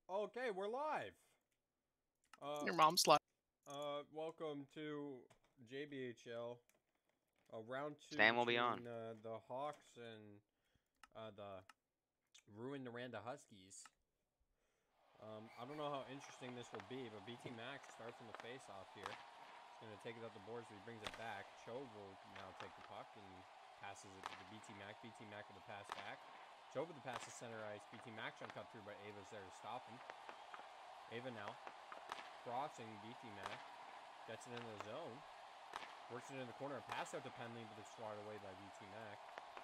Okay, we're live. Your mom's live. Welcome to JBHL. Round 2 Stan will be on. The Hawks and the Rouyn-Noranda Huskies. I don't know how interesting this will be, but BT Max starts on the face-off here. He's going to take it up the boards, but he brings it back. Chove will now take the puck and passes it to BT Mac. BT Mac with the pass back. Chove with the pass to center ice. BT Mac trying to cut through, but Ava's there to stop him. Ava now crossing BT Mac. Gets it into the zone. Works it in the corner. Pass out to Penley, but it's swatted away by BT Mac.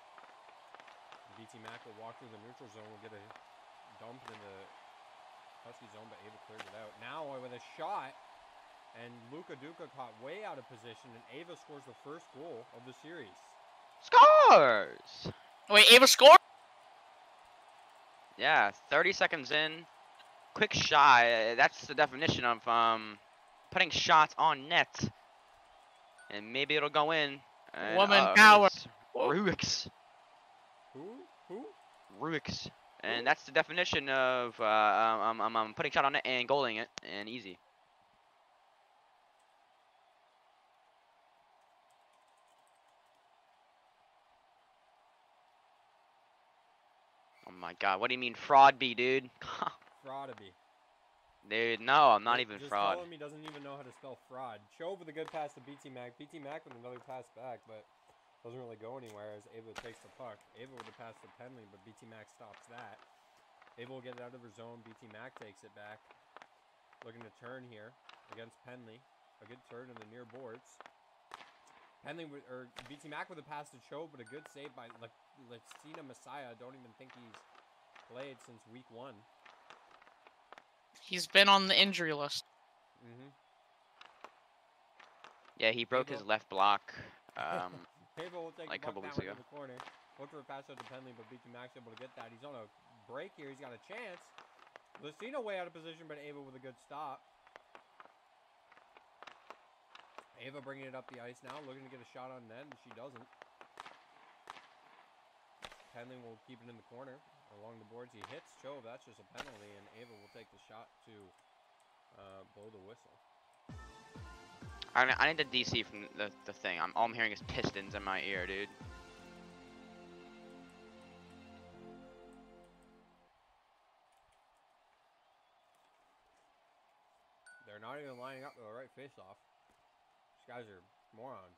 BT Mac will walk through the neutral zone. Will get a dump in the Husky zone, but Ava clears it out. Now with a shot, and Luka Duka caught way out of position, and Ava scores the first goal of the series. Scores! Wait, Ava scored? Yeah, 30 seconds in. Quick shot. That's the definition of putting shots on net. And maybe it'll go in. And, Woman power. Ruix. Who? Ruix. And that's the definition of putting shot on it and goaling it, and easy. Oh my god, what do you mean fraud be, dude? Fraudaby. Dude, no, I'm not even just fraud. Tell him he doesn't even know how to spell fraud. Chove with a good pass to BT Mac. BT Mac with another pass back, but doesn't really go anywhere as Ava takes the puck. Ava with a pass to Penley, but BT Mac stops that. Ava will get it out of her zone. BT Mac takes it back. Looking to turn here against Penley. A good turn in the near boards. BT Mac with a pass to Chove, but a good save by Lacina Messiah. Don't even think he's played since week 1. He's been on the injury list. Yeah, he broke his left block Ava will take like a couple weeks ago. In the corner. Look for a pass out to Penley, but BT Mac's able to get that. He's on a break here. He's got a chance. Lacina way out of position, but Ava with a good stop. Ava bringing it up the ice now, looking to get a shot on net, and she doesn't. Penley will keep it in the corner. Along the boards, he hits Chove. That's just a penalty, and Ava will take the shot to blow the whistle. I need the DC from the thing. All I'm hearing is Pistons in my ear, dude. They're not even lining up for the right face-off. These guys are morons.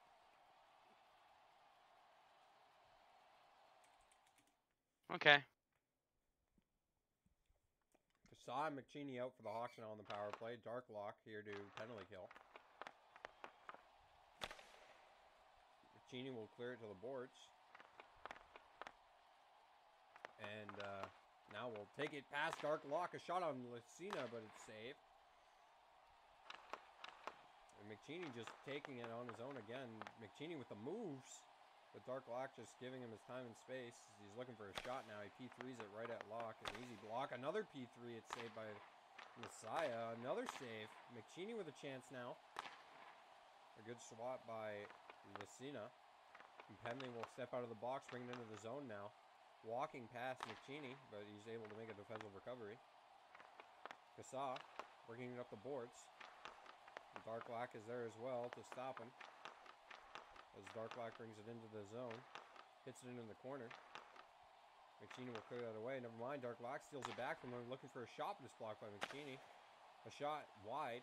Okay. Kasai and McCheaney out for the Hawks now on the power play. Dark lock here to penalty kill. McCheaney will clear it to the boards. And now we'll take it past Dark lock. A shot on Lacina, but it's saved. And McCheaney just taking it on his own again. McCheaney with the moves. But Dark Lock just giving him his time and space. He's looking for a shot now. He P3s it right at Lock. An easy block. Another P3. It's saved by Messiah. Another save. McCheaney with a chance now. A good swat by Lacina. And Penley will step out of the box, bring it into the zone now. Walking past McCheaney, but he's able to make a defensive recovery. Kasai bringing it up the boards. And Dark Lock is there as well to stop him. As Dark Lock brings it into the zone. Hits it into the corner. McCheaney will clear that away. Never mind. Dark Lock steals it back from him. Looking for a shot, but it's blocked by McCheaney. A shot wide.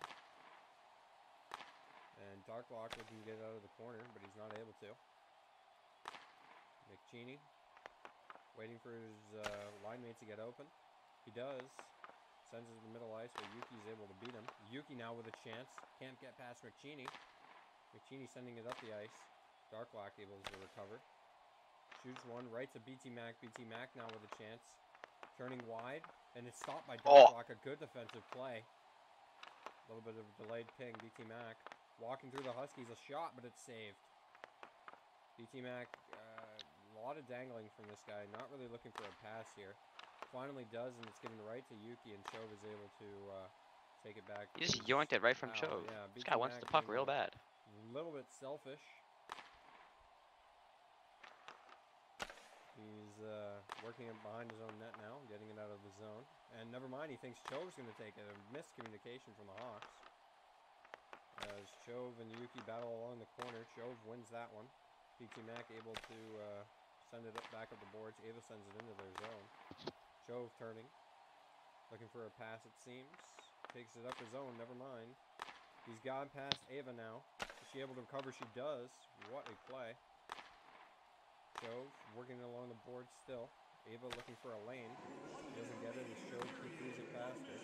And Dark Lock looking to get it out of the corner, but he's not able to. McCheaney waiting for his line mates to get open. He does. Sends it to the middle ice, but Yuki's able to beat him. Yuki now with a chance. Can't get past McCheaney. McCheaney sending it up the ice. Dark Lock able to recover. Shoots one right to BT Mac. BT Mac now with a chance. Turning wide. And it's stopped by Dark Lock. A good defensive play. A little bit of a delayed ping. BT Mac walking through the Huskies. A shot, but it's saved. BT Mac, a lot of dangling from this guy. Not really looking for a pass here. Finally does, and it's given right to Yuki. And Chove is able to take it back. You just yoinked it right from Chove. Yeah, this guy wants the puck real bad. A little bit selfish. He's working it behind his own net now, getting it out of the zone. And never mind, he thinks Chove's going to take it. A miscommunication from the Hawks. As Chove and Yuki battle along the corner, Chove wins that one. PT Mac able to send it back up the boards. Ava sends it into their zone. Chove turning. Looking for a pass, it seems. Takes it up his own, never mind. He's gone past Ava now. Is she able to recover? She does. What a play. Chove working along the board still. Ava looking for a lane. She doesn't get it as Chove P3s it past her.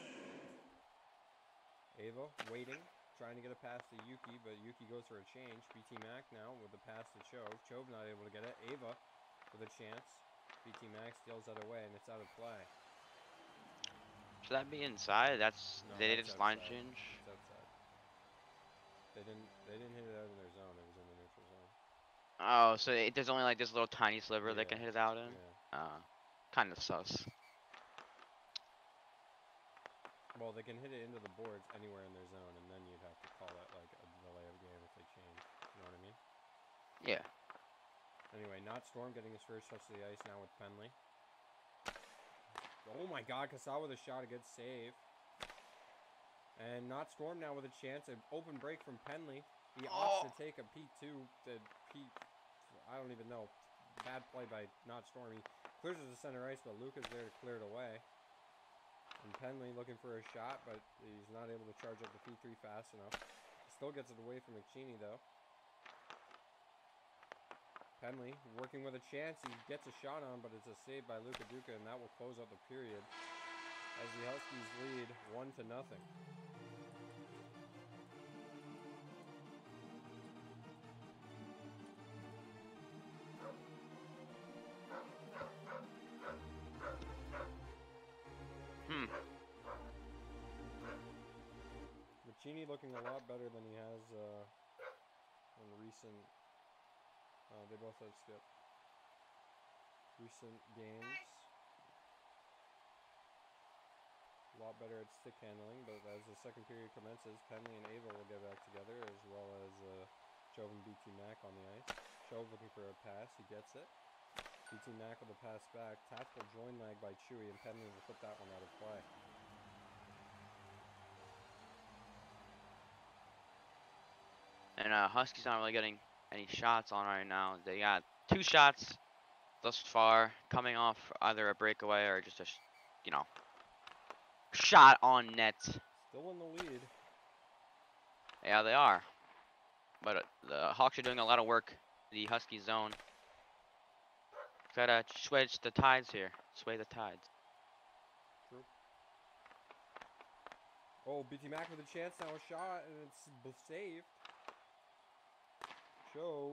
Ava waiting, trying to get a pass to Yuki, but Yuki goes for a change. BT Mac now with the pass to Chove. Chove not able to get it. Ava with a chance. BT Mac steals that away and it's out of play. Should that be inside? That's No, they that's just line outside. change. It's outside. They didn't hit it out in their zone. It was in the neutral zone. Oh, so there's only like this little tiny sliver they Yeah, can hit it out in. yeah. Kind of sus. Well, they can hit it into the boards anywhere in their zone, and then you'd have to call it like a delay of game if they change. You know what I mean? Yeah. Anyway, Not Storm getting his first touch to the ice now with Penley. Oh my God, Kasawa with a shot, a good save. And Not Storm now with a chance, an open break from Penley. He opts to take a P2 to P. I don't even know. Bad play by Not Storm. He clears it to center ice, but Luca's there to clear it away. And Penley looking for a shot, but he's not able to charge up the P3 fast enough. Still gets it away from McCheaney, though. Penley working with a chance. He gets a shot on, but it's a save by Luka Duka, and that will close out the period as the Huskies lead 1-0. McCheaney looking a lot better than he has in recent. They both had skip. Recent games. A lot better at stick handling, but as the second period commences, Penley and Ava will get back together, as well as Chove and BT Mac on the ice. Chove looking for a pass, he gets it. BT Mac with a pass back. Tactical join lag by Chewy, and Penley will put that one out of play. And Huskies not really getting any shots on right now. They got 2 shots thus far, coming off either a breakaway or just a, shot on net. Still in the lead. Yeah, they are. But the Hawks are doing a lot of work. The Husky zone. Gotta switch the tides here. Sway the tides. True. Oh, BT Mac with a chance now, a shot, and it's saved. Chove.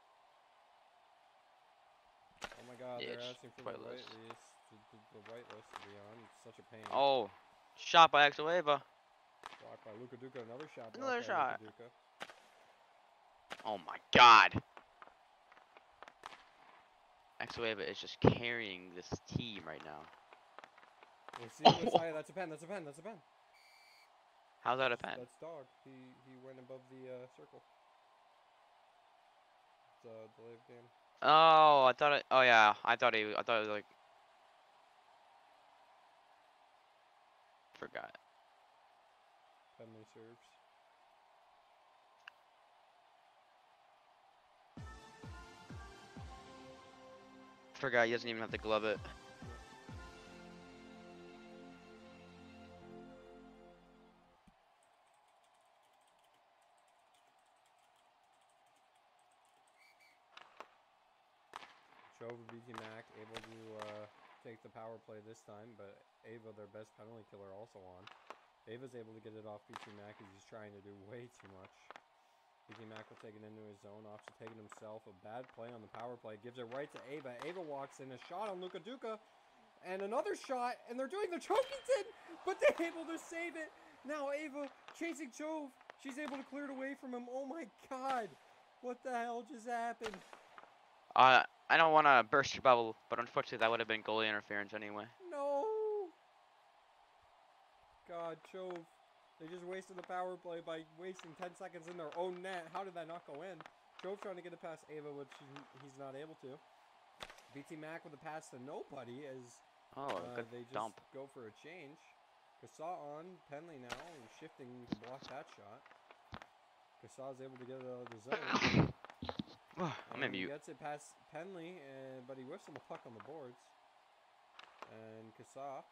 Oh my God, Yeah, they're asking for the whitelist. whitelist to be on. It's such a pain. Oh, shot by Exoeva. Blocked by Luka Duka. Another shot. Another blocked by shot. Luka Duka. Oh my God. Exoeva is just carrying this team right now. Let's see the other side. That's a pen. That's a pen. That's a pen. How's that a pen? That's dog. He went above the circle. It's delay of game. Oh, I thought it. Oh yeah, I thought it was like. Forgot. Penley serves. Forgot. He doesn't even have to glove it. Chove and BT Mac able to take the power play this time, but Ava, their best penalty killer, also on. Ava's able to get it off BT Mac as he's trying to do way too much. BT Mac will take it into his zone, opts to take it himself. A bad play on the power play, gives it right to Ava. Ava walks in, a shot on Luka Duka, and another shot, and they're doing the chokington, but they're able to save it. Now Ava chasing Chove. She's able to clear it away from him. Oh my God, what the hell just happened? I don't want to burst your bubble, but unfortunately that would have been goalie interference anyway. No! God, Chove. They just wasted the power play by wasting 10 seconds in their own net. How did that not go in? Chove trying to get it past Ava, which he's not able to. BT Mac with a pass to nobody as Good they just dump. go for a change. Kassaw on Penley now, shifting to block that shot. Kassaw's able to get it out of the zone. I'm in He mute. gets it past Penley, but he whiffs on the puck on the boards. And Kassaw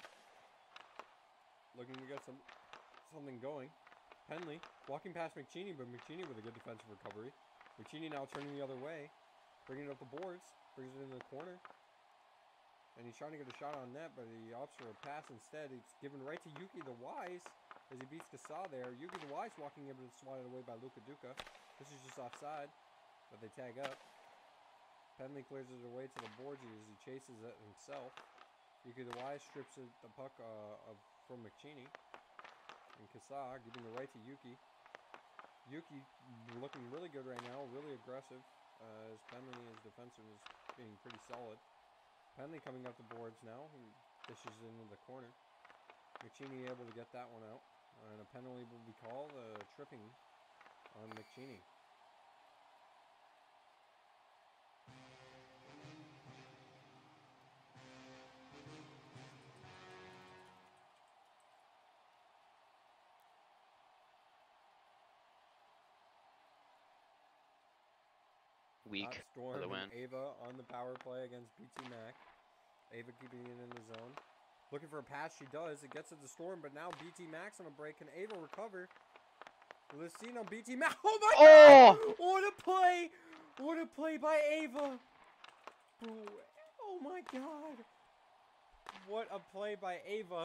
looking to get something going. Penley walking past McCheaney, but McCheaney with a good defensive recovery. McCheaney now turning the other way, bringing it up the boards, brings it into the corner. And he's trying to get a shot on net, but he opts for a pass instead. It's given right to Yuki the Wise as he beats Kassaw there. Yuki the Wise walking able to swat it away by Luka Duka. This is just offside, but they tag up. Penley clears it away to the boards as he chases it himself. Yuki the Wise strips the puck from McCheaney. And Kassaw giving it right to Yuki. Yuki looking really good right now, really aggressive. As Penley, his defenseman, is being pretty solid. Penley coming up the boards now and dishes into the corner. McCheaney able to get that one out. And a penalty will be called, tripping on McCheaney. Weak for the win. Ava on the power play against BT Mac. Ava keeping it in the zone. Looking for a pass, she does. It gets to the Storm, but now BT Mac's on a break. Can Ava recover? Lucino, BT Mac. Oh my God! What a play! What a play by Ava! Oh my God! What a play by Ava!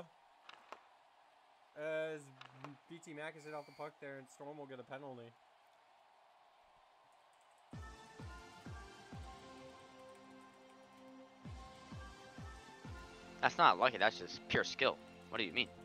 As BT Mac is hit off the puck there, and Storm will get a penalty. That's not lucky, that's just pure skill. What do you mean?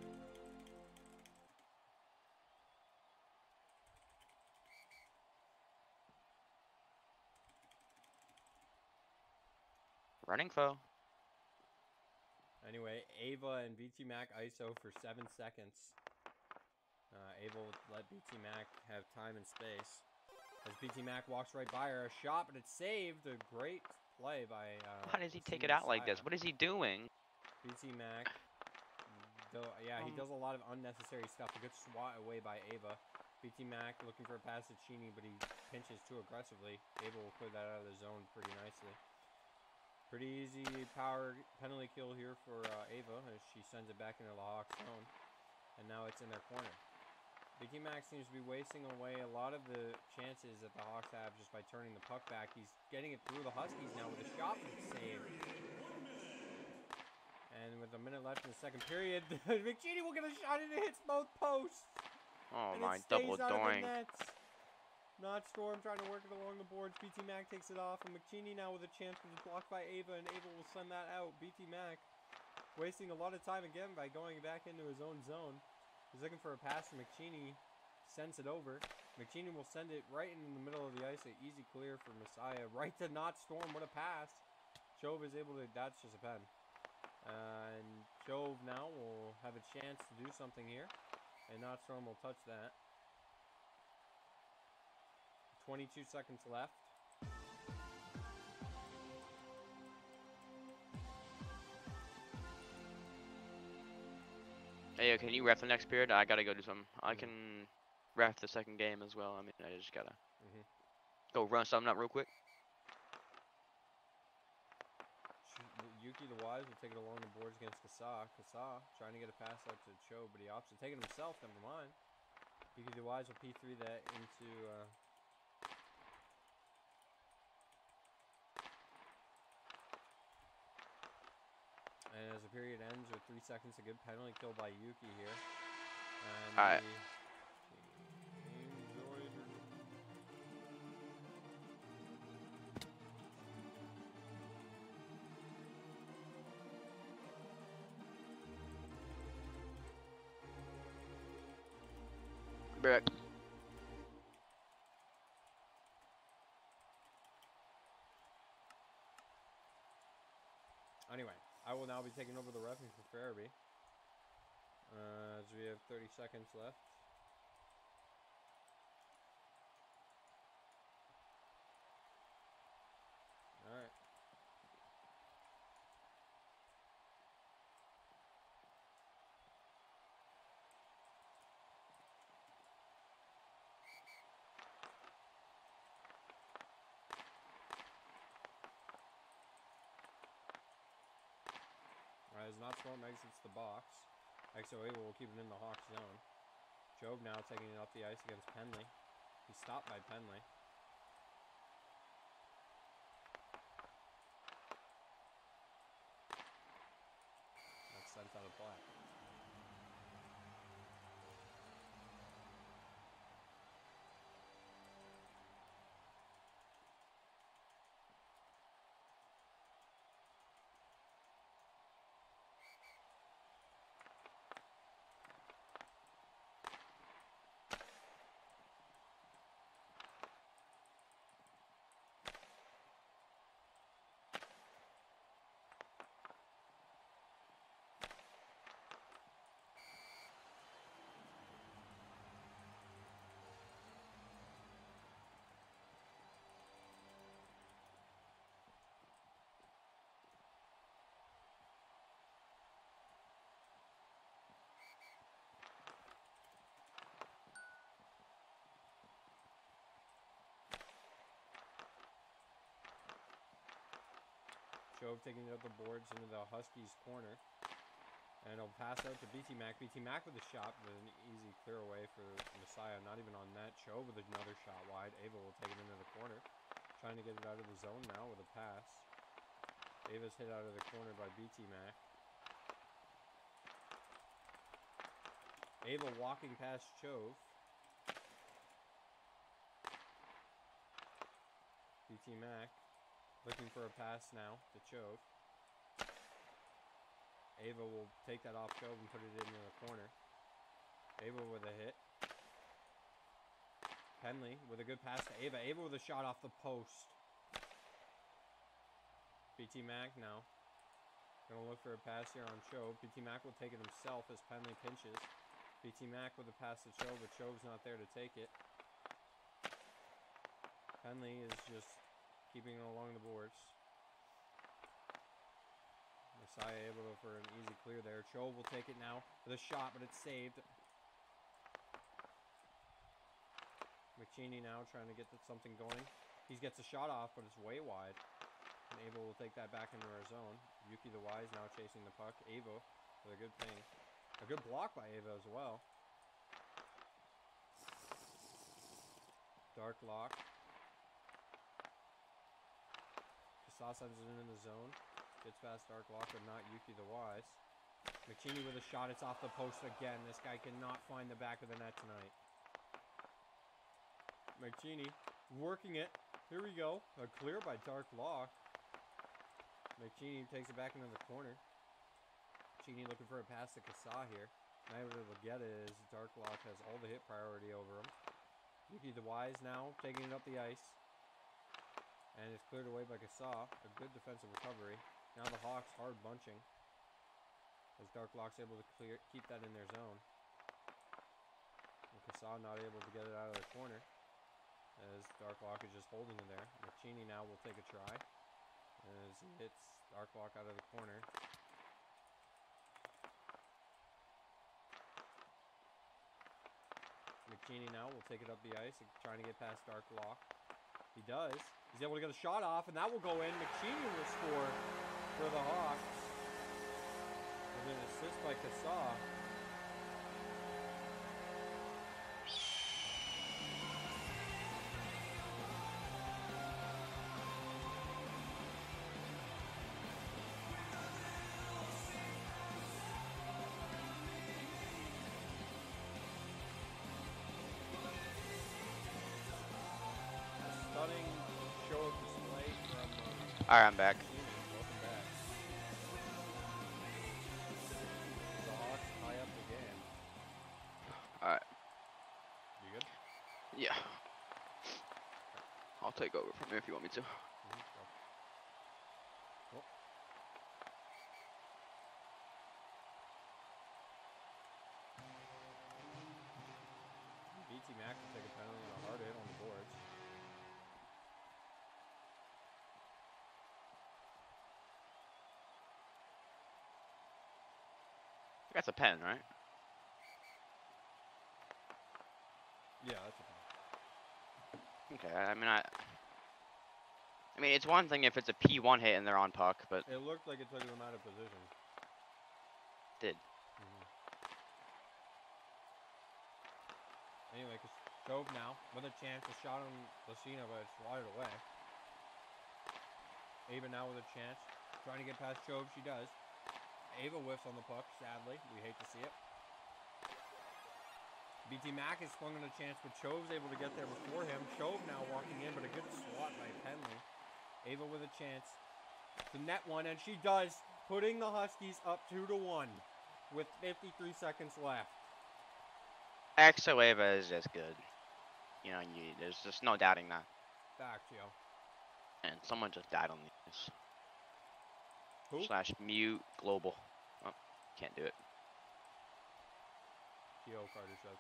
Running foe. Anyway, Ava and BT Mac ISO for 7 seconds. Ava will let BT Mac have time and space. As BT Mac walks right by her, a shot, but it's saved. A great play by Why does he take it out like this? What is he doing? BT Mac, he does a lot of unnecessary stuff. A good swat away by Ava. BT Mac looking for a pass to Cheney, but he pinches too aggressively. Ava will clear that out of the zone pretty nicely. Pretty easy power penalty kill here for Ava as she sends it back into the Hawks zone. And now it's in their corner. BT Mac seems to be wasting away a lot of the chances that the Hawks have just by turning the puck back. He's getting it through the Huskies now with a shot, but it's saved. And with a minute left in the second period, McCheaney will get a shot and it hits both posts. Oh and my, it stays double out doink. Of the nets. Not Storm trying to work it along the boards. BT Mac takes it off, and McCheaney now with a chance, but it's blocked by Ava, and Ava will send that out. BT Mac wasting a lot of time again by going back into his own zone. He's looking for a pass from McCheaney. Sends it over. McCheaney will send it right in the middle of the ice. An easy clear for Messiah. Right to Not Storm. What a pass. Chove is able to... That's just a pen. And Chove now will have a chance to do something here. And Not Storm will touch that. 22 seconds left. Hey, can you ref the next period? I gotta go do something. I can ref the second game as well. I mean, I just gotta go run something up real quick. Yuki the Wise will take it along the boards against Kassaw. Kassaw trying to get a pass out to Cho, but he opts to take it himself. Never mind. Yuki the Wise will P3 that into... And as the period ends with 3 seconds, a good penalty kill by Yuki here. And all right. Back. Anyway, I will now be taking over the reffing for Farabee. As we have 30 seconds left. Alright. does not storm, exits the box. XOA will keep it in the Hawks zone. Job now taking it up the ice against Penley. He's stopped by Penley. That's sent out of play. Jove taking it up the boards into the Huskies corner. And he'll pass out to BT Mac. BT Mac with a shot, with an easy clear away for Messiah. Not even on net. Jove with another shot wide. Ava will take it into the corner. Trying to get it out of the zone now with a pass. Ava's hit out of the corner by BT Mac. Ava walking past Jove. BT Mac looking for a pass now to Chove. Ava will take that off Chove and put it into the corner. Ava with a hit. Penley with a good pass to Ava. Ava with a shot off the post. BT Mac now. Gonna look for a pass here on Chove. BT Mac will take it himself as Penley pinches. BT Mac with a pass to Chove, but Chove's not there to take it. Penley is just keeping it along the boards. Messiah able to for an easy clear there. Chove will take it now with a shot, but it's saved. McCheney now trying to get something going. He gets a shot off, but it's way wide. And Ava will take that back into her zone. Yuki the Wise now chasing the puck. Ava with a good ping. A good block by Ava as well. Dark lock. Kassaw sends it into the zone. Gets past Dark lock, but not Yuki the Wise. McCheney with a shot. It's off the post again. This guy cannot find the back of the net tonight. McCheney working it. Here we go. A clear by Dark lock. McCheney takes it back into the corner. McCheney looking for a pass to Kassaw here. Not able to get it as Dark lock has all the hit priority over him. Yuki the Wise now taking it up the ice. And it's cleared away by Kassaw. A good defensive recovery. Now the Hawks hard bunching. As Dark lock's able to keep that in their zone. And Kassaw not able to get it out of the corner. As Dark lock is just holding it there. McCheney now will take a try. As he hits Dark lock out of the corner. McCheney now will take it up the ice, trying to get past Dark lock. He does. He's able to get a shot off, and that will go in. McCheney will score for the Hawks. With an assist by Kassaw. Stunning show of display from Alright, I'm back. Welcome back. The Hawks tie up the game. Alright. You good? Yeah. I'll take over from here if you want me to. Go. Oh. BT Mac will take a penalty and a hard hit on the boards. That's a pen, right? Yeah, that's a penalty. Okay, I mean, it's one thing if it's a P1 hit and they're on puck, but It looked like it took them out of position. did. Anyway, Cove now with a chance, a shot on Lucina, but it's swatted away. Ava now with a chance, trying to get past Chove. She does. Ava whiffs on the puck, sadly. We hate to see it. BT Mac is swung on a chance, but Chove's able to get there before him. Chove now walking in, but a good swat by Penley. Ava with a chance to net one, and she does, putting the Huskies up 2-1 with 53 seconds left. EXO Ava is just good. You know, there's just no doubting that. Back to you. And someone just died on these. Who? / mute global. Oh, can't do it. T.O. Carter says.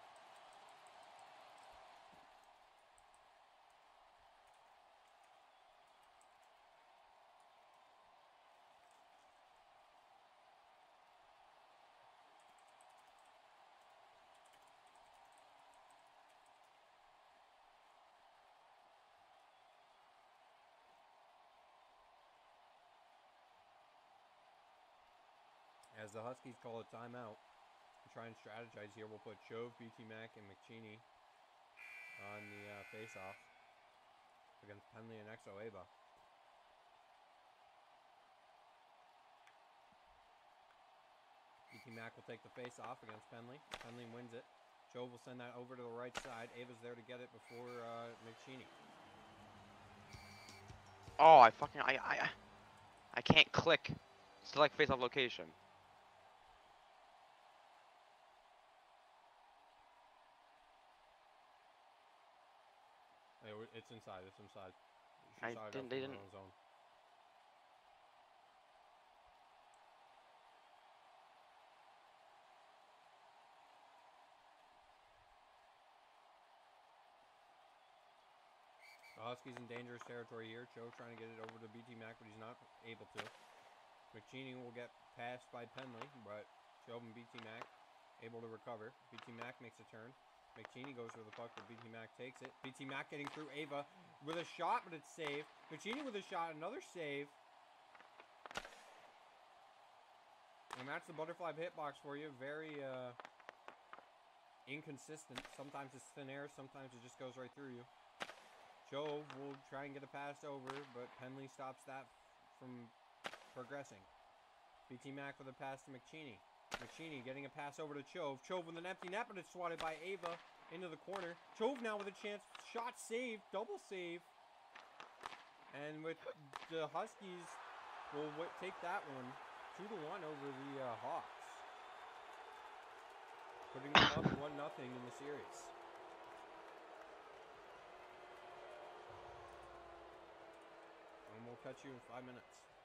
As the Huskies call a timeout, and try and strategize here, we'll put Chove, BT Mac, and McCheney on the face-off against Penley and EXO Ava. BT Mac will take the face-off against Penley. Penley wins it. Chove will send that over to the right side. Ava's there to get it before McCheney. Oh, I can't click select face-off location. It's inside. It's inside. They didn't. Zone. The Huskies in dangerous territory here. Cho trying to get it over to BT Mac, but he's not able to. McCheney will get passed by Penley, but Cho and BT Mac able to recover. BT Mac makes a turn. McCheney goes for the puck, but BT Mac takes it. BT Mac getting through Ava with a shot, but it's saved. McCheney with a shot, another save. And that's the butterfly hitbox for you. Very inconsistent. Sometimes it's thin air, sometimes it just goes right through you. Jove will try and get a pass over, but Penley stops that from progressing. BT Mac with a pass to McCheney. McCheney getting a pass over to Chove. Chove with an empty net, but it's swatted by Ava into the corner. Chove now with a chance. Shot saved. Double save. And with the Huskies will take that one 2-1 over the Hawks. Putting them up 1-0 in the series. And we'll catch you in 5 minutes.